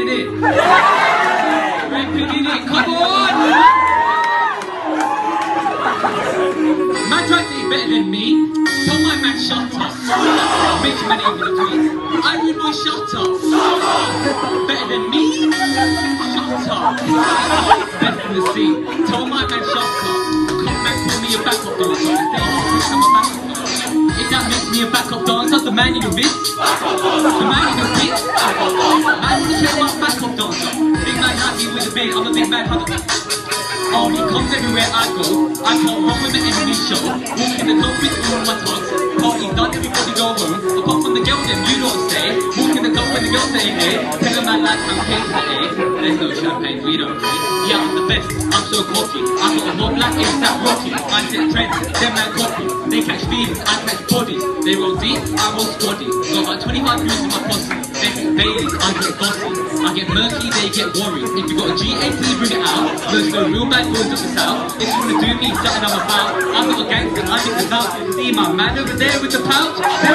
innit? Rapping innit? Come on! Man tries to be better than me. Tell my man shut up. Rich man ain't gonna tweet. I would boy shut up. Better than me? Shut up. Best in the scene. Tell my man shut up. Come back, tell me a backup dancer. If that makes me a backup dancer, the man in the wrist. The man in the wrist. Man wanna check my backup dancer. Big man happy with a beard, I'm a big man hunter. Oh, he comes everywhere I go. I can't run with the enemy show. Walk in the club with all my thugs. Party's done, everybody go home. Apart from the girl, them you don't stay. Walk in the club when the girls say hey. Tell a man like champagne today. There's no champagne, we don't pay. Yeah, I'm the best, I'm so cocky. I got a mob like ASAP Rocky. I set trends, them man copy. They catch feelings, I catch bodies. They roll deep, I roll squaddy. Got about 25 views in my posse. They get Baileys, I get bossy. I get murky, they get worried. If you got a G18, bring it out. There's no real bad boys of the south. If you wanna do me, something I'm about. I'm not a gangster, I'm just about. See my man over there with the pouch?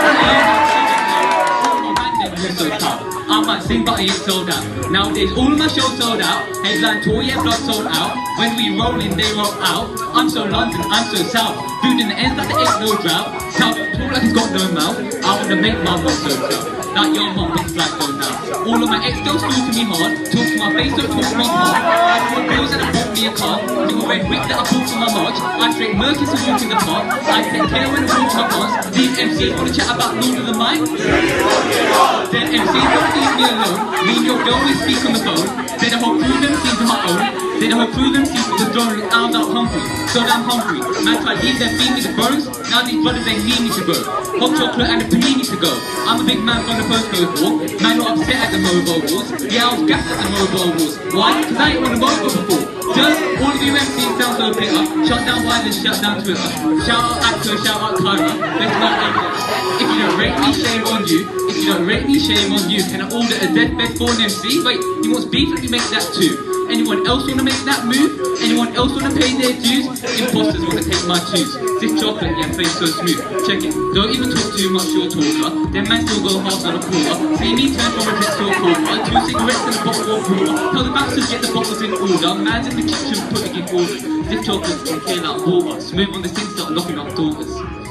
They're so tough. I might sing but I ain't sold out. Nowadays all of my shows sold out. Headline tour, yeah, blood sold out. When we roll in, they roll out. I'm so London, I'm so south. Food in the ends like there ain't no drought. South talk like it's got no mouth. I wanna make my mom so proud. Like your mom looks like go now. All of my ex-girls flew to me hard. Talk to my face, don't talk to me hard. I bought bills and I bought me a car. Little red whip that I bought from my march. I straight murky to walk in the park. I take care when I walk my past. These MCs wanna chat about Lord of the Mic. Then MCs don't leave me alone. Me and your girl we speak on the phone. Then the whole crew them sees my own. Then the whole crew them sees the throne. I was out hungry, so damn hungry. Man try to leave them feed me the bones. Now these brothers ain't need me to go. Hot chocolate and a panini to go. I'm a big man from the postcode war. Man not upset at the mobile wars. Yeah, I was gassed at the mobile wars. Why? Cause I ain't on the mobile before. Just all of you MCs sound so bitter. Shut down violence, shut down Twitter. Shout out Actor, shout out Kyra. Best man ever. If you don't rate me, shame on you. If you don't rate me, shame on you. Can I order a deathbed for an MC? Wait, he wants beef, let me make that too. Anyone else wanna make that move? Anyone else wanna pay their dues? Imposters wanna take my tunes. This chocolate, yeah, plays so smooth. Check it, don't even talk too much, you're a talker. Them man still go half on a quarter. See me turn from a text to a quarter. 2 cigarettes and a bottle of water. Tell the bouncers get the bottles in order. Man's in the kitchen putting in order. This chocolate's gonna clear like water. Smooth on the sink, start knocking up daughters.